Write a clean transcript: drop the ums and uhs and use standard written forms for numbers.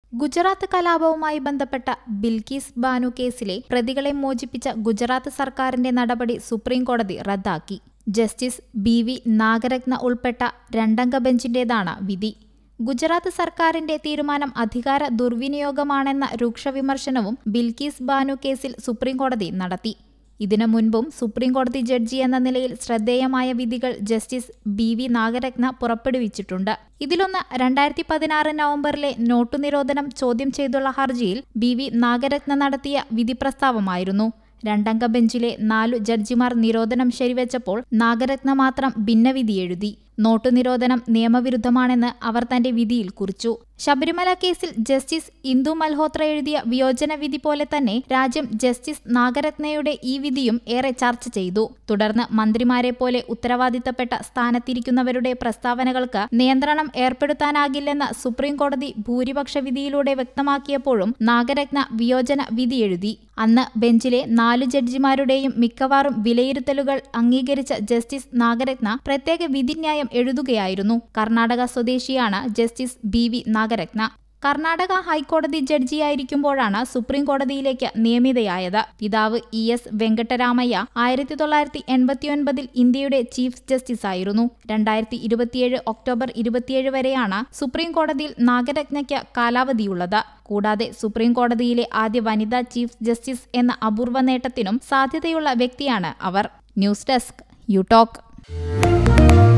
ഗുജറാത്ത് കലാപവുമായി ബന്ധപ്പെട്ട ബിൽക്കീസ് ബാനു കേസിലെ പ്രതികളെ മോചിപ്പിച്ച ഗുജറാത്ത് സർക്കാരിന്റെ നടപടി സുപ്രീംകോടതി റദ്ദാക്കി. ജസ്റ്റിസ് ബി.വി. നാഗരത്ന ഉൾപ്പെട്ട രണ്ടംഗ ബെഞ്ചിന്റേതാണ് വിധി. ഗുജറാത്ത് സർക്കാരിന്റെ തീരുമാനം അധികാര ദുർവിനിയോഗമാണെന്ന രൂക്ഷ വിമർശനവും ബിൽക്കീസ് ബാനു കേസിൽ സുപ്രീംകോടതി നടത്തി. ഇതിനു മുൻപും സുപ്രീംകോടതി ജഡ്ജി എന്ന നിലയിൽ ശ്രദ്ധേയമായ വിധികൾ ജസ്റ്റിസ് ബി.വി. നാഗരത്ന പുറപ്പെടുവിച്ചിട്ടുണ്ട്. ഇതിലൊന്ന് 2016 നവംബറിലെ നോട്ടു നിരോധനം ചോദ്യം ചെയ്തുള്ള ഹർജിയിൽ ബി.വി. നാഗരത്ന നടത്തിയ വിധിപ്രസ്താവമായിരുന്നു. രണ്ടംഗ ബെഞ്ചിലെ 4 ജഡ്ജിമാർ നിരോധനം ശരിവെച്ചപ്പോൾ നാഗരത്ന മാത്രം ഭിന്നവിധി എഴുതി. നോട്ടു നിരോധനം നിയമവിരുദ്ധമാണെന്ന് അവർ തന്റെ വിധിയിൽ കുറിച്ചു. ശബരിമല കേസിൽ ജസ്റ്റിസ് ഇന്ദു മൽഹോത്ര എഴുതിയ വിയോജന വിധി പോലെ തന്നെ രാജ്യം ജസ്റ്റിസ് നാഗരത്നയുടെ ഈ വിധിയും ഏറെ ചർച്ച ചെയ്തു. തുടർന്ന് മന്ത്രിമാരെ പോലെ ഉത്തരവാദിത്തപ്പെട്ട സ്ഥാനത്തിരിക്കുന്നവരുടെ പ്രസ്താവനകൾക്ക് നിയന്ത്രണം ഏർപ്പെടുത്താനാകില്ലെന്ന് സുപ്രീംകോടതി ഭൂരിപക്ഷ വിധിയിലൂടെ വ്യക്തമാക്കിയപ്പോഴും നാഗരത്ന വിയോജന വിധി എഴുതി. അന്ന് ബെഞ്ചിലെ 4 ജഡ്ജിമാരുടെയും മിക്കവാറും വിലയിരുത്തലുകൾ അംഗീകരിച്ച ജസ്റ്റിസ് നാഗരത്ന പ്രത്യേക വിധിന്യായം എഴുതുകയായിരുന്നു. കർണാടക സ്വദേശിയാണ് ജസ്റ്റിസ് ബി.വി. നാഗരത്ന. കർണാടക ഹൈക്കോടതി ജഡ്ജിയായിരിക്കുമ്പോഴാണ് സുപ്രീംകോടതിയിലേക്ക് നിയമിതയായത്. പിതാവ് E.S. വെങ്കട്ടരാമയ്യ 1989 ഇന്ത്യയുടെ ചീഫ് ജസ്റ്റിസായിരുന്നു. 2027 ഒക്ടോബർ 27 വരെയാണ് സുപ്രീംകോടതിയിൽ നാഗരത്നയ്ക്ക് കാലാവധിയുള്ളത്. കൂടാതെ സുപ്രീംകോടതിയിലെ ആദ്യ വനിതാ ചീഫ് ജസ്റ്റിസ് എന്ന അപൂർവ നേട്ടത്തിനും സാധ്യതയുള്ള വ്യക്തിയാണ് അവർ. News desk you talk.